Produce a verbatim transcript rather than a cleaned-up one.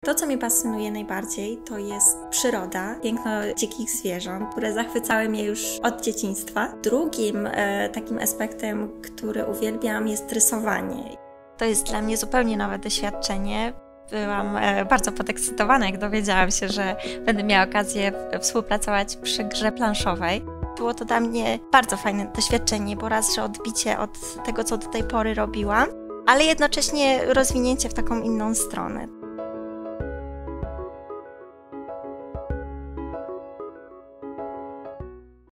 To, co mnie pasjonuje najbardziej, to jest przyroda, piękno dzikich zwierząt, które zachwycały mnie już od dzieciństwa. Drugim e, takim aspektem, który uwielbiam, jest rysowanie. To jest dla mnie zupełnie nowe doświadczenie. Byłam e, bardzo podekscytowana, jak dowiedziałam się, że będę miała okazję współpracować przy grze planszowej. Było to dla mnie bardzo fajne doświadczenie, bo raz, że odbicie od tego, co do tej pory robiłam, ale jednocześnie rozwinięcie w taką inną stronę.